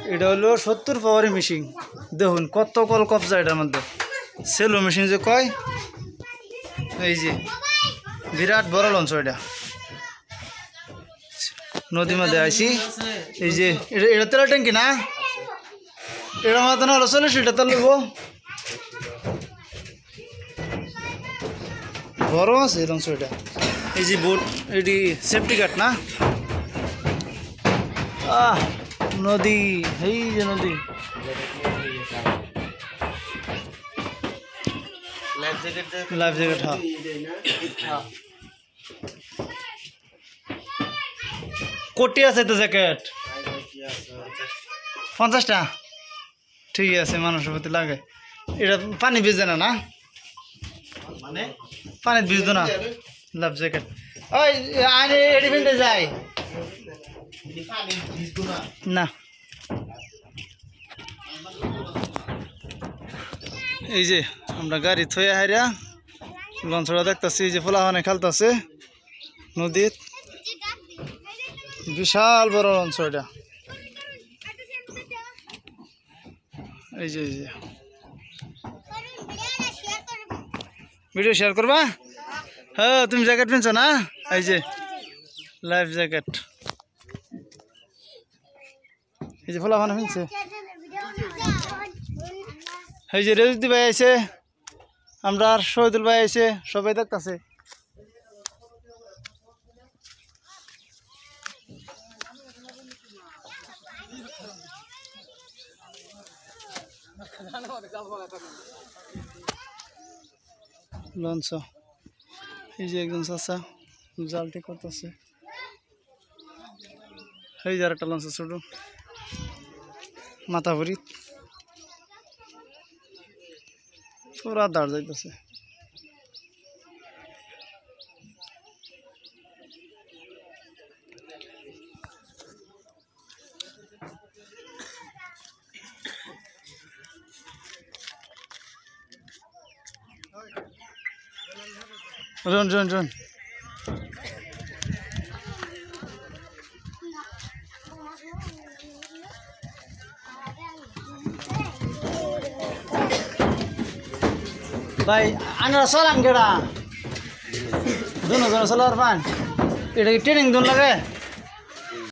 এটা হলো 70 পাওয়ারের মেশিন। দেখুন কত কল কবজা এটার মধ্যে, সেলো মেশিন যে কয়। এই যে বিরাট বড় লঞ্চ এটা, নদীর মধ্যে আইছি। এই যে এটা তেল ট্যাঙ্কি না, এটা মতো না হলো 40 লিটার তেল নেব, বড় আছে লঞ্চ এটা। এই যে বোট, এটি সেফটি গার্ড না। নদী, এই যে নদী। লাইফ জ্যাকেট, হ্যাঁ। কোটি আছে তো জ্যাকেট 50টা, ঠিক আছে, মানুষের প্রতি লাগে। এটা পানি ভিজে না, না মানে পানি ভিজতো না। লাইফ জ্যাকেট ওই আরে এডি ভিজে যায় না। এই যে আমরা গাড়ি থয়ে হাইরা লঞ্চটা দেখতেছি। এই যে ফোলাহানে খেলতেছে নদীর, বিশাল বড় লঞ্চ এটা। এই যে ভিডিও শেয়ার করবা? হ্যাঁ, তুমি জ্যাকেট পিনছো না? এই যে লাইফ জ্যাকেট, এই যে ফোলাহানে পিনছে। এই যে রেজুদ্দি ভাই আইছে, আমরা আর শহীদুল ভাই আইছে, সবাই দেখতেছে। লঞ্চ, এই যে একজন চাচা জাল ঠিক করতেছে। এই যে একটা লঞ্চ ছোট মাথা ভরি পুরা দাঁড় যাইতেছে। রন রন রন ভাই, আমরা চলাম কেডা দুনো জন চলার পান। এটা কি ট্রেনিং দোন লাগে?